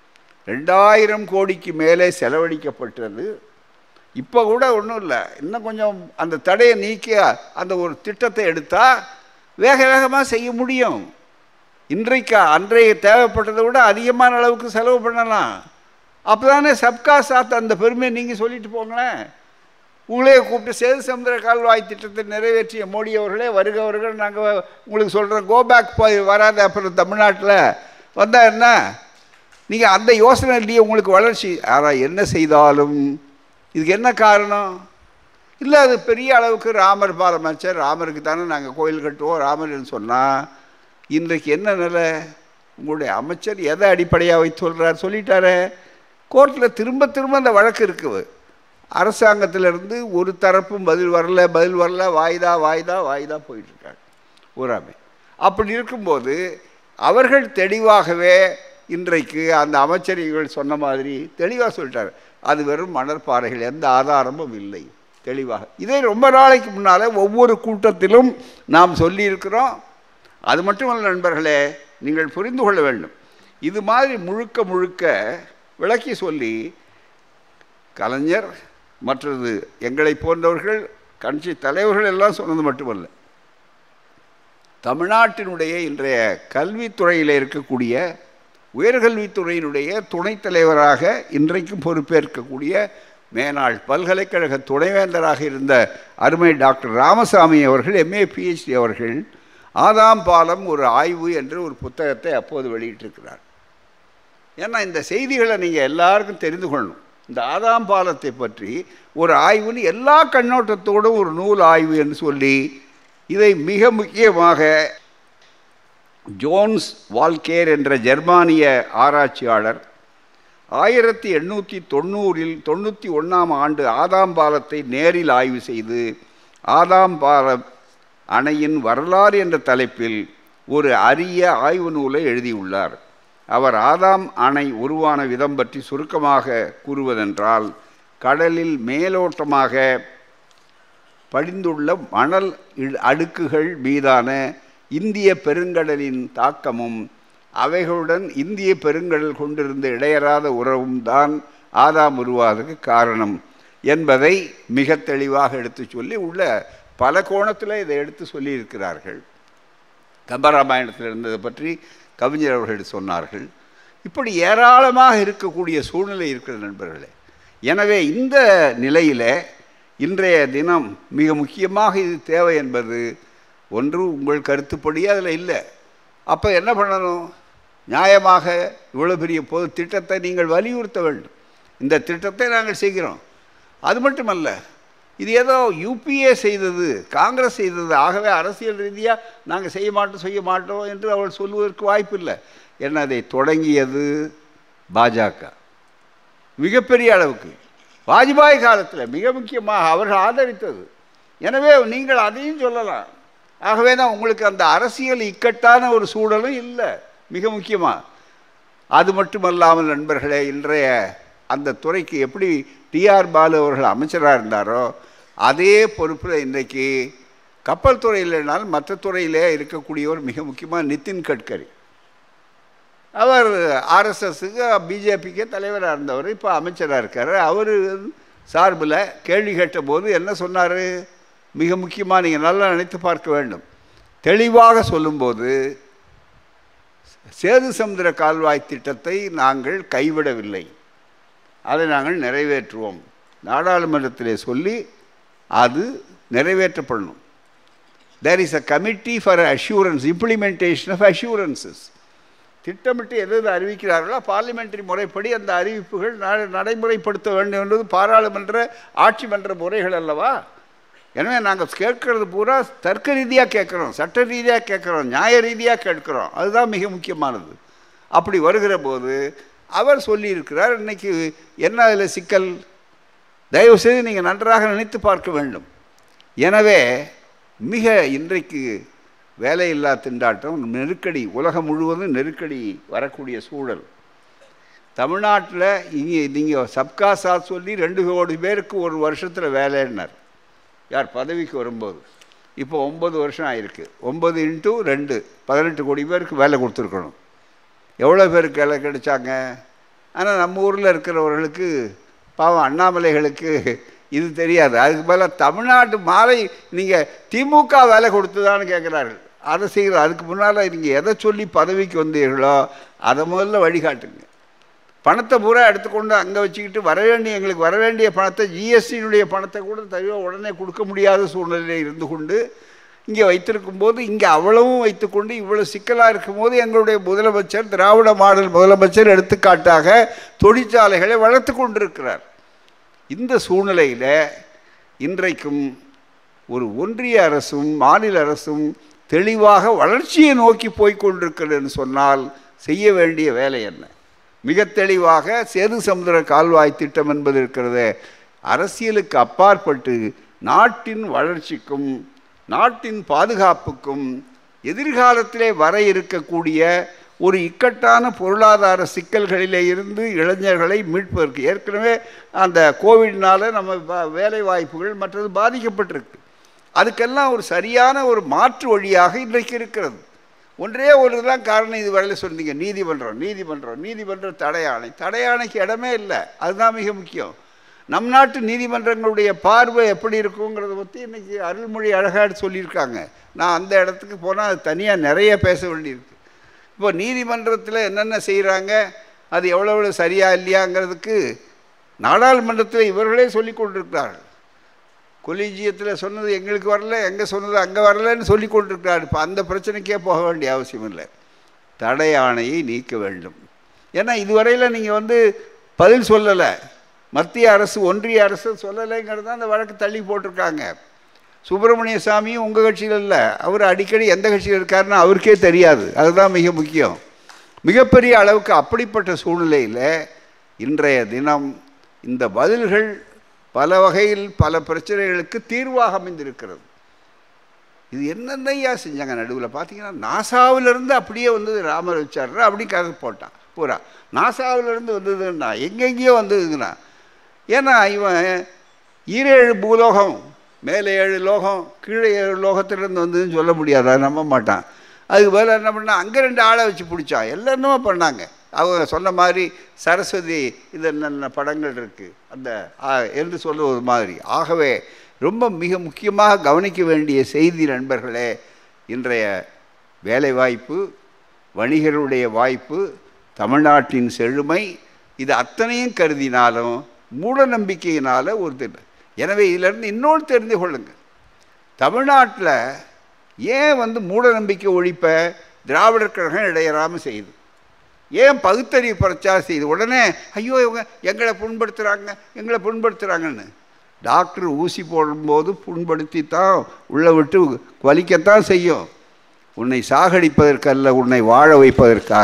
2000 கோடிக்கு மேலே செலவழிக்கப்பட்டது. இப்போ கூட ஒன்றும் இல்லை, இன்னும் கொஞ்சம் அந்த தடையை நீக்கி அந்த ஒரு திட்டத்தை எடுத்தால் வேக வேகமாக செய்ய முடியும். அன்றைய தேவைப்பட்டதை விட அதிகமான அளவுக்கு செலவு பண்ணலாம். அப்போ தானே சப்கா சாத், அந்த பெருமையை நீங்கள் சொல்லிட்டு போங்களேன். உங்களே கூப்பிட்டு சேது சமுத்திர கால்வாய் திட்டத்தை நிறைவேற்றிய மோடி அவர்களே, வருகவர்கள் நாங்கள் உங்களுக்கு சொல்கிறோம், கோபேக் போய் வராத. அப்புறம் தமிழ்நாட்டில் வந்தால் என்ன? நீங்கள் அந்த யோசனை இல்லையே உங்களுக்கு வளர்ச்சி. ஆனால் என்ன செய்தாலும் இதுக்கு என்ன காரணம்? இல்லை, அது பெரிய அளவுக்கு ராமர் பாலம் அமைச்சர், ராமருக்கு தானே நாங்கள் கோயில் கட்டுவோம் ராமர்னு சொன்னால், இன்றைக்கு என்ன நிலை? உங்களுடைய அமைச்சர் எதை அடிப்படையாக வைத்து சொல்கிறார்? சொல்லிட்டாரே, கோர்ட்டில் திரும்ப திரும்ப அந்த வழக்கு இருக்குது. அரசாங்கத்திலிருந்து ஒரு தரப்பும் பதில் வரல, வாய்தா வாய்தா வாய்தா போயிட்டுருக்காங்க ஊராமே. அப்படி இருக்கும்போது அவர்கள் தெளிவாகவே இன்றைக்கு அந்த அமைச்சர்கள் சொன்ன மாதிரி தெளிவாக சொல்லிட்டார், அது வெறும் மணற்பாறைகள், எந்த ஆதாரமும் இல்லை, தெளிவாக. இதை ரொம்ப நாளைக்கு முன்னால் ஒவ்வொரு கூட்டத்திலும் நாம் சொல்லியிருக்கிறோம். அது மட்டுமல்ல நண்பர்களே, நீங்கள் புரிந்து கொள்ள வேண்டும், இது மாதிரி முழுக்க முழுக்க விளக்கி சொல்லி கலைஞர் மற்றது எங்களை போன்றவர்கள் கட்சி தலைவர்கள் எல்லாம் சொன்னது மட்டுமல்ல, தமிழ்நாட்டினுடைய இன்றைய கல்வித்துறையில் இருக்கக்கூடிய உயர்கல்வித்துறையினுடைய துணைத் தலைவராக இன்றைக்கும் பொறுப்பேற்கக்கூடிய மேனாள் பல்கலைக்கழக துணைவேந்தராக இருந்த அருமை டாக்டர் ராமசாமி அவர்கள், MA PhD அவர்கள், ஆதாம் பாலம் ஒரு ஆய்வு என்று ஒரு புத்தகத்தை அப்போது வெளியிட்டிருக்கிறார். ஏன்னா இந்த செய்திகளை நீங்கள் எல்லாருக்கும் தெரிந்து கொள்ளணும். இந்த ஆதாம் பாலத்தை பற்றி ஒரு ஆய்வுன்னு எல்லா கண்ணோட்டத்தோடும் ஒரு நூல் ஆய்வு என்று சொல்லி, இதை மிக முக்கியமாக ஜோன்ஸ் வால்கேர் என்ற ஜெர்மானிய ஆராய்ச்சியாளர் 1891 ஆண்டு ஆதாம் பாலத்தை நேரில் ஆய்வு செய்து ஆதாம் பால அணையின் வரலாறு என்ற தலைப்பில் ஒரு அரிய ஆய்வு நூலை எழுதியுள்ளார். அவர் ஆதாம் அணை உருவான விதம் பற்றி சுருக்கமாக கூறுவதென்றால், கடலில் மேலோட்டமாக படிந்துள்ள மணல் அடுக்குகள் மீதான இந்திய பெருங்கடலின் தாக்கமும் அவைகளுடன் இந்திய பெருங்கடல் கொண்டிருந்த இடையறாத உறவும் தான் ஆதாம் உருவாவதற்கு காரணம் என்பதை மிக தெளிவாக எடுத்து சொல்லி உள்ள பல கோணத்தில் இதை எடுத்து சொல்லியிருக்கிறார்கள். கம்பராமாயணத்தில் இருந்ததை பற்றி கவிஞர் அவர்கள் சொன்னார்கள். இப்படி ஏராளமாக இருக்கக்கூடிய சூழ்நிலை இருக்கிறது நண்பர்களே. எனவே இந்த நிலையில் இன்றைய தினம் மிக முக்கியமாக இது தேவை என்பது, ஒன்று உங்கள் கருத்துப்படி அதில் இல்லை. அப்போ என்ன பண்ணணும்? நியாயமாக இவ்வளோ பெரிய பொது திட்டத்தை நீங்கள் வலியுறுத்த வேண்டும். இந்த திட்டத்தை நாங்கள் செய்கிறோம். அது மட்டுமல்ல, இது ஏதோ யூபிஏ செய்தது, காங்கிரஸ் செய்தது, ஆகவே அரசியல் ரீதியாக நாங்கள் செய்ய மாட்டோம் என்று அவள் சொல்வதற்கு வாய்ப்பு இல்லை. ஏன்னா அதை தொடங்கியது பாஜக மிகப்பெரிய அளவுக்கு வாஜ்பாய் காலத்தில் மிக முக்கியமாக அவர்கள் ஆதரித்தது. எனவே நீங்கள் அதையும் சொல்லலாம். ஆகவே தான் உங்களுக்கு அந்த அரசியல் இக்கட்டான ஒரு சூழலும் இல்லை. மிக முக்கியமாக அது மட்டுமல்லாமல் நண்பர்களே, இன்றைய அந்த துறைக்கு எப்படி டிஆர் பாலு அவர்கள் அமைச்சராக இருந்தாரோ அதே பொறுப்பில் இன்றைக்கு கப்பல் துறையில் இல்லைனாலும் மற்ற துறையிலே இருக்கக்கூடியவர் மிக முக்கியமாக நிதின் கட்கரி. அவர் ஆர்எஸ்எஸ்க்கு பிஜேபிக்கு தலைவராக இருந்தவர், இப்போ அமைச்சராக இருக்கார். அவர் சார்பில் கேள்வி கேட்டபோது என்ன சொன்னார்? மிக முக்கியமாக நீங்கள் நல்லா நினைத்து பார்க்க வேண்டும். தெளிவாக சொல்லும்போது, சேது சமுத்திர கால்வாய் திட்டத்தை நாங்கள் கைவிடவில்லை, அதை நாங்கள் நிறைவேற்றுவோம். நாடாளுமன்றத்திலே சொல்லி அது நிறைவேற்றப்படணும். There is a committee for assurance, implementation of assurances. திட்டமிட்டு எது அறிவிக்கிறார்களோ பார்லிமெண்ட்ரி முறைப்படி அந்த அறிவிப்புகள் நடைமுறைப்படுத்த வேண்டும் என்பது பாராளுமன்ற ஆட்சி மன்ற முறைகள் அல்லவா? எனவே நாங்கள் கேட்கறது பூரா தர்க்க ரீதியாக கேட்குறோம், சட்ட ரீதியாக கேட்குறோம், நியாய ரீதியாக கேட்குறோம். அதுதான் மிக முக்கியமானது. அப்படி வருகிற போது அவர் சொல்லியிருக்கிறார். இன்றைக்கி என்ன அதில் சிக்கல்? தயவுசெய்து நீங்கள் நன்றாக நினைத்து பார்க்க வேண்டும். எனவே மிக இன்றைக்கு வேலையில்லா திண்டாட்டம், நெருக்கடி, உலகம் முழுவதும் நெருக்கடி வரக்கூடிய சூழல். தமிழ்நாட்டில் இங்கே நீங்கள் சப்கா சாத் சொல்லி 2 கோடி பேருக்கு ஒரு வருஷத்தில் வேலைன்னார் யார் பதவிக்கு வரும்போது. இப்போ 9 வருஷம் ஆயிருக்கு. 9 × 2 18 கோடி பேருக்கு வேலை கொடுத்துருக்கணும். எவ்வளோ பேருக்கு வேலை கிடைச்சாங்க? ஆனால் நம்ம ஊரில் இருக்கிறவர்களுக்கு பாவம் அண்ணாமலைகளுக்கு இது தெரியாது. அதுக்கு மேலே தமிழ்நாட்டு மாலை நீங்கள் திமுக வேலை கொடுத்துதான்னு கேட்குறார்கள். அதை செய்கிற அதுக்கு முன்னால் நீங்கள் எதை சொல்லி பதவிக்கு வந்தீர்களோ அதை முதல்ல வழிகாட்டுங்க. பணத்தை பூரா எடுத்துக்கொண்டு அங்கே வச்சுக்கிட்டு எங்களுக்கு வர வேண்டிய பணத்தை, ஜிஎஸ்டியினுடைய பணத்தை கூட உடனே கொடுக்க முடியாத சூழ்நிலையில் இருந்து கொண்டு இங்கே வைத்திருக்கும் போது, இங்கே அவ்வளவும் வைத்துக்கொண்டு இவ்வளோ சிக்கலாக இருக்கும்போது எங்களுடைய முதலமைச்சர், திராவிட மாடல் முதலமைச்சர் எடுத்துக்காட்டாக தொழிற்சாலைகளை வளர்த்து கொண்டிருக்கிறார். இந்த சூழ்நிலையில் இன்றைக்கும் ஒரு ஒன்றிய அரசும் மாநில அரசும் தெளிவாக வளர்ச்சியை நோக்கி போய்கொண்டிருக்கிறதுன்னு சொன்னால் செய்ய வேண்டிய வேலை என்ன? மிக தெளிவாக சேது சமுத்திர கால்வாய் திட்டம் என்பது இருக்கிறது. அரசியலுக்கு அப்பாற்பட்டு நாட்டின் வளர்ச்சிக்கும் நாட்டின் பாதுகாப்புக்கும் எதிர்காலத்திலே வர இருக்கக்கூடிய ஒரு இக்கட்டான பொருளாதார சிக்கல்களிலே இருந்து இளைஞர்களை மீட்பதற்கு, ஏற்கனவே அந்த கோவிட்னால் நம்ம வேலை வாய்ப்புகள் மற்றது பாதிக்கப்பட்டிருக்கு. அதுக்கெல்லாம் ஒரு சரியான ஒரு மாற்று வழியாக இன்றைக்கு இருக்கிறது. ஒன்றே ஒரு தான் காரணம். இது வரையில் சொன்னீங்க, நீதிமன்றம் தடையாணைக்கு இடமே இல்லை. அதுதான் மிக முக்கியம். நம் நாட்டு நீதிமன்றங்களுடைய பார்வை எப்படி இருக்குங்கிறத பற்றி இன்றைக்கி அருள்மொழி அழகாக சொல்லியிருக்காங்க. நான் அந்த இடத்துக்கு போனால் அது தனியாக நிறைய பேச வேண்டியிருக்கு. இப்போ நீதிமன்றத்தில் என்னென்ன செய்கிறாங்க, அது எவ்வளோ சரியாக இல்லையாங்கிறதுக்கு நாடாளுமன்றத்தில் இவர்களே சொல்லி கொண்டிருக்கிறார்கள். கொலீஜியத்தில் சொன்னது எங்களுக்கு வரல, எங்கே சொன்னது அங்கே வரலன்னு சொல்லி கொண்டிருக்கிறார். இப்போ அந்த பிரச்சனைக்கே போக வேண்டிய அவசியம் இல்லை. தடையாணையை நீக்க வேண்டும். ஏன்னா இதுவரையில் நீங்கள் பதில் சொல்லலை. மத்திய அரசு ஒன்றிய அரசு சொல்லலைங்கிறது தான் அந்த வழக்கு தள்ளி போட்டிருக்காங்க. சுப்பிரமணிய சாமியும் உங்கள் கட்சியில் இல்லை, அவர் அடிக்கடி எந்த கட்சியில் இருக்காருன்னு அவருக்கே தெரியாது. அதுதான் மிக முக்கியம். மிகப்பெரிய அளவுக்கு அப்படிப்பட்ட சூழ்நிலையில் இன்றைய தினம் இந்த பதில்கள் பல வகையில் பல பிரச்சனைகளுக்கு தீர்வாக அமைந்திருக்கிறது. இது என்னென்னையா செஞ்சாங்க? நடுவில் பார்த்தீங்கன்னா நாசாவிலிருந்து அப்படியே ராமர் வச்சார், அப்படி கதை போட்டான் பூரா. நாசாவிலிருந்து வந்ததுன்னா எங்கெங்கேயோ வந்ததுங்கண்ணா. ஏன்னா இவன் 7 பூலோகம், மேலே 7 லோகம், கீழே 7 லோகத்திலிருந்து வந்ததுன்னு சொல்ல முடியாது, அதை நம்ப மாட்டான். அதுக்கு பதில் என்ன பண்ணால் அங்கே 2 ஆளை வச்சு பிடிச்சான். எல்லாருமே பண்ணாங்க. அவங்க சொன்ன மாதிரி சரஸ்வதி இது என்னென்ன படங்கள் இருக்குது அந்த என்று சொல்லுவது மாதிரி. ஆகவே ரொம்ப மிக முக்கியமாக கவனிக்க வேண்டிய செய்தி நண்பர்களே, இன்றைய வேலைவாய்ப்பு, வணிகருடைய வாய்ப்பு, தமிழ்நாட்டின் செழுமை, இது அத்தனையும் கருதினாலும் மூட நம்பிக்கையினால் ஒரு திட்டம். எனவே இதிலிருந்து இன்னொன்று தெரிந்து கொள்ளுங்கள். தமிழ்நாட்டில் ஏன் மூட நம்பிக்கை ஒழிப்ப திராவிடர் கழகம் இடையறாமல் செய்யுது? ஏன் பகுத்தறிவு பிரச்சாரம் செய்யுது? உடனே ஐயோ இவங்க எங்களை புண்படுத்துகிறாங்கன்னு. டாக்டர் ஊசி போடும்போது புண்படுத்தி தான் உள்ளே விட்டு வலிக்கத்தான் செய்யும். உன்னை சாகடிப்பதற்கல்ல, உன்னை வாழ வைப்பதற்காக,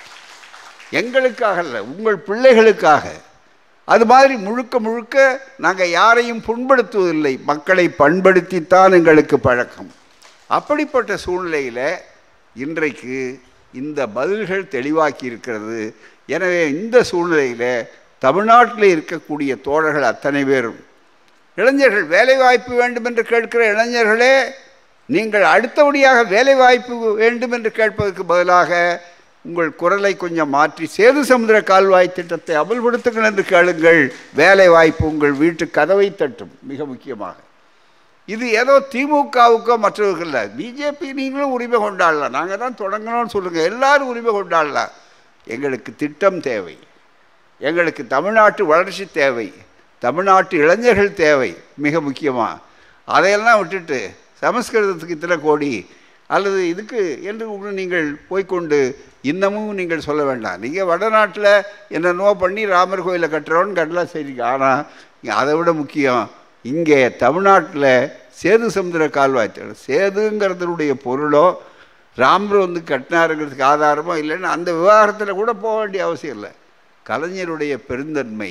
எங்களுக்காக அல்ல, உங்கள் பிள்ளைகளுக்காக. அது மாதிரி முழுக்க முழுக்க நாங்கள் யாரையும் புண்படுத்துவதில்லை, மக்களை பண்படுத்தித்தான் எங்களுக்கு பழக்கம். அப்படிப்பட்ட சூழ்நிலையில் இன்றைக்கு இந்த பதில்கள் தெளிவாக்கி இருக்கிறது. எனவே இந்த சூழ்நிலையில் தமிழ்நாட்டில் இருக்கக்கூடிய தோழர்கள் அத்தனை பேரும், இளைஞர்கள் வேலைவாய்ப்பு வேண்டும் என்று கேட்கிற இளைஞர்களே, நீங்கள் அடுத்தபடியாக வேலைவாய்ப்பு வேண்டும் என்று கேட்பதற்கு பதிலாக உங்கள் குரலை கொஞ்சம் மாற்றி சேது சமுத்திர கால்வாய் திட்டத்தை அமல்படுத்துங்கள் என்று கேளுங்கள். வேலைவாய்ப்பு உங்கள் வீட்டு கதவை தட்டும். மிக முக்கியமாக இது ஏதோ திமுகவுக்கோ மற்றவர்கள் இல்லை, பிஜேபி நீங்களும் உரிமை கொண்டாடலாம், நாங்கள் தான் தொடங்கணும்னு சொல்லுங்கள், எல்லாரும் உரிமை கொண்டாடலாம். எங்களுக்கு திட்டம் தேவை, எங்களுக்கு தமிழ்நாட்டு வளர்ச்சி தேவை, தமிழ்நாட்டு இளைஞர்கள் தேவை. மிக முக்கியமாக அதையெல்லாம் விட்டுட்டு சமஸ்கிருதத்துக்கு இத்தனை கோடி அல்லது இதுக்கு என்று நீங்கள் போய்கொண்டு இன்னமும் நீங்கள் சொல்ல வேண்டாம். நீங்கள் வடநாட்டில் என்னென்னோ பண்ணி ராமர் கோயிலை கட்டுறோன்னு கட்டலாம் செய்றீங்க. ஆனால் அதை விட முக்கியம் இங்கே தமிழ்நாட்டில் சேது சமுத்திர கால்வாய் சேதுங்கிறதுடைய பொருளோ ராமர் கட்டினாருங்கிறதுக்கு ஆதாரமோ இல்லைன்னு அந்த விவகாரத்தில் கூட போக வேண்டிய அவசியம் இல்லை. கலைஞருடைய பெருந்தன்மை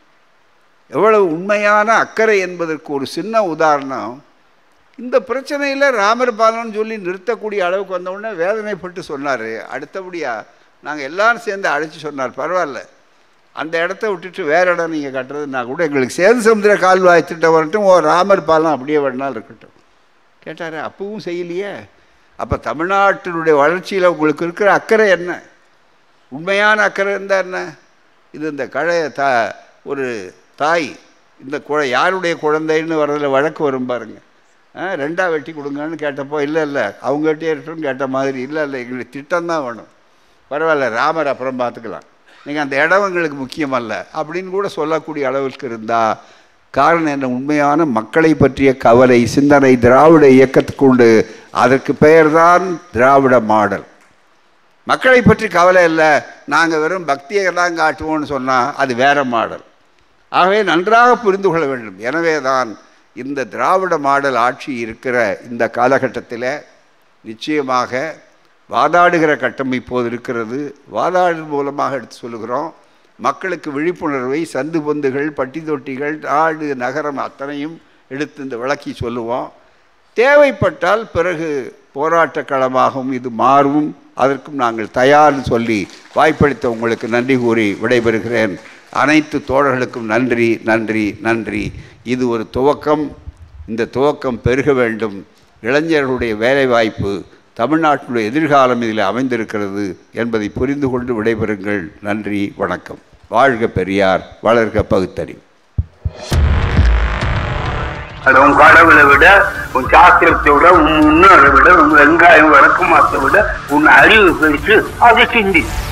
எவ்வளவு உண்மையான அக்கறை என்பதற்கு ஒரு சின்ன உதாரணம். இந்த பிரச்சனையில் ராமர் பாலம்னு சொல்லி நிறுத்தக்கூடிய அளவுக்கு வந்தவுடனே வேதனைப்பட்டு சொன்னார். அடுத்தபடியாக நாங்கள் எல்லோரும் சேர்ந்து அழைச்சி சொன்னார், பரவாயில்ல அந்த இடத்த விட்டுட்டு வேறு இடம் நீங்கள் கட்டுறதுன்னா கூட எங்களுக்கு சேது சமுத்திர கால்வாய் திட்டம் வரட்டும், ராமர் பாலம் அப்படியே வேணாலும் இருக்கட்டும். கேட்டார், அப்பவும் செய்யலையே. அப்போ தமிழ்நாட்டினுடைய வளர்ச்சியில் உங்களுக்கு இருக்கிற அக்கறை என்ன? உண்மையான அக்கறை இருந்தால் என்ன? இது இந்த ஒரு தாய் இந்த யாருடைய குழந்தைன்னு வர்றதில் வழக்கு வரும் பாருங்க. ரெண்டாக வெட்டி கொடுங்கன்னு கேட்டப்போ இல்லை அவங்ககிட்டே இருக்கட்டும்னு கேட்ட மாதிரி, இல்லை எங்களுக்கு திட்டம் தான் வேணும், பரவாயில்ல ராமர் அப்புறம் பார்த்துக்கலாம், நீங்கள் அந்த இடம் எங்களுக்கு முக்கியமல்ல அப்படின்னு கூட சொல்லக்கூடிய அளவுக்கு இருந்தால் காரணம் என்ன? உண்மையான மக்களை பற்றிய கவலை, சிந்தனை திராவிட இயக்கத்துக்கு உண்டு. அதற்கு பெயர் தான் திராவிட மாடல். மக்களை பற்றி கவலை இல்லை, நாங்கள் வெறும் பக்தியை தான் காட்டுவோம்னு சொன்னால் அது வேறு மாடல். ஆகவே நன்றாக புரிந்து கொள்ள வேண்டும். எனவே தான் இந்த திராவிட மாடல் ஆட்சி இருக்கிற இந்த காலகட்டத்தில் நிச்சயமாக வாதாடுகிற கட்டம் இப்போது இருக்கிறது. வாதாடு மூலமாக எடுத்து சொல்லுகிறோம். மக்களுக்கு விழிப்புணர்வை, சந்து பொந்துகள், பட்டி தொட்டிகள், நாடு நகரம் அத்தனையும் எடுத்து இந்த விளக்கி சொல்லுவோம். தேவைப்பட்டால் பிறகு போராட்ட களமாகவும் இது மாறும். அதற்கும் நாங்கள் தயார்னு சொல்லி வாய்ப்பளித்த உங்களுக்கு நன்றி கூறி விடைபெறுகிறேன். அனைத்து தோழர்களுக்கும் நன்றி நன்றி நன்றி. இது ஒரு துவக்கம். இந்த துவக்கம் பெருக வேண்டும். இளைஞர்களுடைய வேலைவாய்ப்பு, தமிழ்நாட்டினுடைய எதிர்காலம் இதில் அமைந்திருக்கிறது என்பதை புரிந்து கொண்டு விடைபெறுங்கள். நன்றி, வணக்கம். வாழ்க பெரியார், வளர்க பகுத்தறிவு. உன் கடவுளை விட, உன் சாஸ்திரத்தை விட, உன் முன்னோரை விட, உன் வெங்காயம் வழக்கமாத்தை விட உன் அறிவு பெருசு. அதை சிந்தி.